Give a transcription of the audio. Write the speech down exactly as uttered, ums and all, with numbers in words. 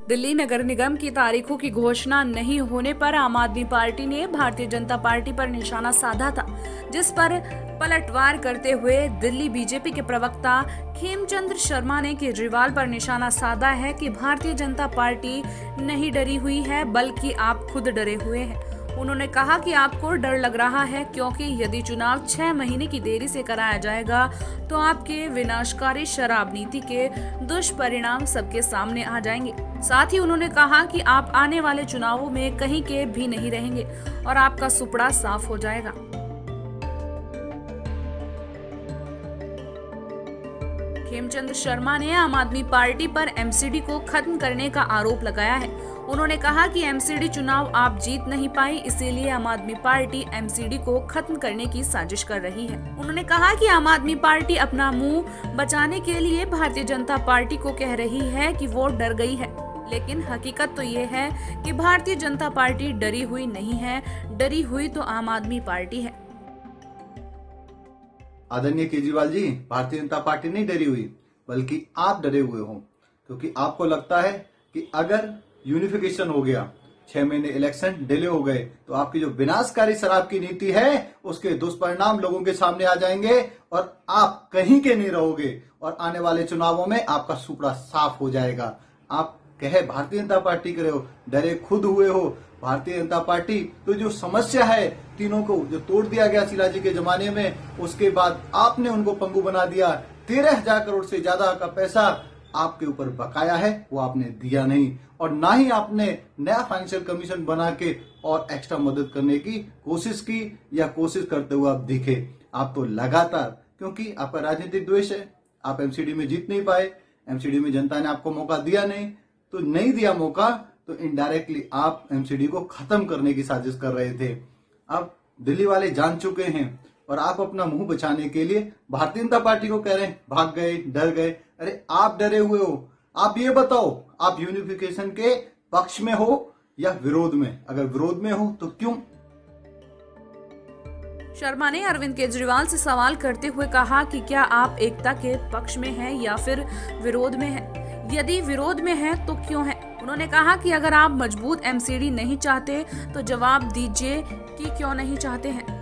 दिल्ली नगर निगम की तारीखों की घोषणा नहीं होने पर आम आदमी पार्टी ने भारतीय जनता पार्टी पर निशाना साधा था, जिस पर पलटवार करते हुए दिल्ली बीजेपी के प्रवक्ता खेमचंद्र शर्मा ने केजरीवाल पर निशाना साधा है कि भारतीय जनता पार्टी नहीं डरी हुई है, बल्कि आप खुद डरे हुए हैं। उन्होंने कहा कि आपको डर लग रहा है क्योंकि यदि चुनाव छह महीने की देरी से कराया जाएगा तो आपके विनाशकारी शराब नीति के दुष्परिणाम सबके सामने आ जाएंगे। साथ ही उन्होंने कहा कि आप आने वाले चुनावों में कहीं के भी नहीं रहेंगे और आपका सुपड़ा साफ हो जाएगा। खेमचंद्र शर्मा ने आम आदमी पार्टी पर एमसीडी को खत्म करने का आरोप लगाया है। उन्होंने कहा कि एमसीडी चुनाव आप जीत नहीं पाई, इसीलिए आम आदमी पार्टी एमसीडी को खत्म करने की साजिश कर रही है। उन्होंने कहा कि आम आदमी पार्टी अपना मुंह बचाने के लिए भारतीय जनता पार्टी को कह रही है कि वो डर गई है, लेकिन हकीकत तो ये है कि भारतीय जनता पार्टी डरी हुई नहीं है, डरी हुई तो आम आदमी पार्टी है। आदरणीय केजरीवाल जी, भारतीय जनता पार्टी नहीं डरी हुई, बल्कि आप डरे हुए हो, क्योंकि आपको लगता है कि अगर यूनिफिकेशन हो गया, छह महीने इलेक्शन डिले हो गए, तो आपकी जो विनाशकारी शराब की नीति है उसके दुष्परिणाम लोगों के सामने आ जाएंगे और आप कहीं के नहीं रहोगे और आने वाले चुनावों में आपका सुपड़ा साफ हो जाएगा। आप कहे भारतीय जनता पार्टी के रहे हो, डरे खुद हुए हो। भारतीय जनता पार्टी तो जो समस्या है तीनों को जो तोड़ दिया गया शिलाजी के जमाने में, उसके बाद आपने उनको पंगु बना दिया। तेरह हजार करोड़ से ज्यादा का पैसा आपके ऊपर बकाया है, वो आपने दिया नहीं, और ना ही आपने नया फाइनेंशियल कमीशन बना के और एक्स्ट्रा मदद करने की कोशिश की या कोशिश करते हुए आप दिखे। आप तो लगातार, क्योंकि आपका राजनीतिक द्वेष है, आप एमसीडी में जीत नहीं पाए, एमसीडी में जनता ने आपको मौका दिया नहीं, तो नहीं दिया मौका तो इनडायरेक्टली आप एमसीडी को खत्म करने की साजिश कर रहे थे। अब दिल्ली वाले जान चुके हैं और आप अपना मुंह बचाने के लिए भारतीय जनता पार्टी को कह रहे हैं भाग गए, डर गए। अरे आप डरे हुए हो। आप ये बताओ, आप यूनिफिकेशन के पक्ष में हो या विरोध में? अगर विरोध में हो तो क्यों? शर्मा ने अरविंद केजरीवाल से सवाल करते हुए कहा कि क्या आप एकता के पक्ष में हैं या फिर विरोध में हैं? यदि विरोध में हैं तो क्यों है? उन्होंने कहा कि अगर आप मजबूत एमसीडी नहीं चाहते तो जवाब दीजिए कि क्यों नहीं चाहते हैं।